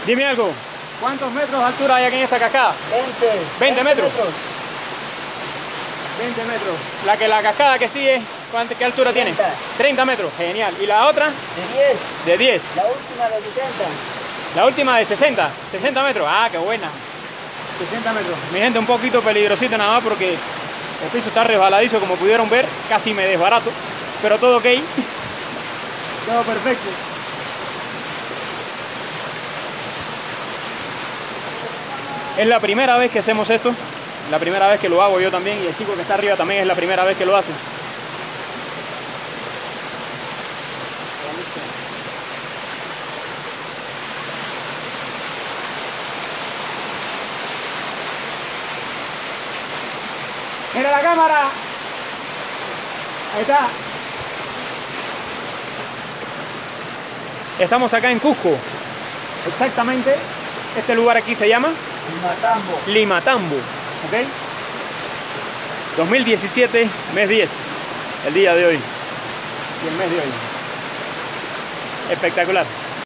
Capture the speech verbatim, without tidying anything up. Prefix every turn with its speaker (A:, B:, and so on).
A: Dime algo, ¿cuántos metros de altura hay aquí en esta cascada?
B: veinte.
A: veinte metros. veinte metros. La que la cascada que sigue, ¿cuánto, ¿qué altura
B: treinta.
A: tiene? treinta metros, genial. ¿Y la otra?
B: De diez.
A: De diez.
B: La última de sesenta.
A: La última de sesenta. sesenta metros. Ah, qué buena. sesenta metros. Mi gente, un poquito peligrosito nada más porque el piso está resbaladizo, como pudieron ver. Casi me desbarato. Pero todo ok. Todo perfecto. Es la primera vez que hacemos esto. La primera vez que lo hago yo también. Y el chico que está arriba también es la primera vez que lo hace. ¡Mira la cámara! Ahí está. Estamos acá en Cusco. Exactamente. Este lugar aquí se llama
B: Limatambo.
A: Limatambo. ¿Ok? dos mil diecisiete, mes diez. El día de hoy. Y el mes de hoy. Espectacular.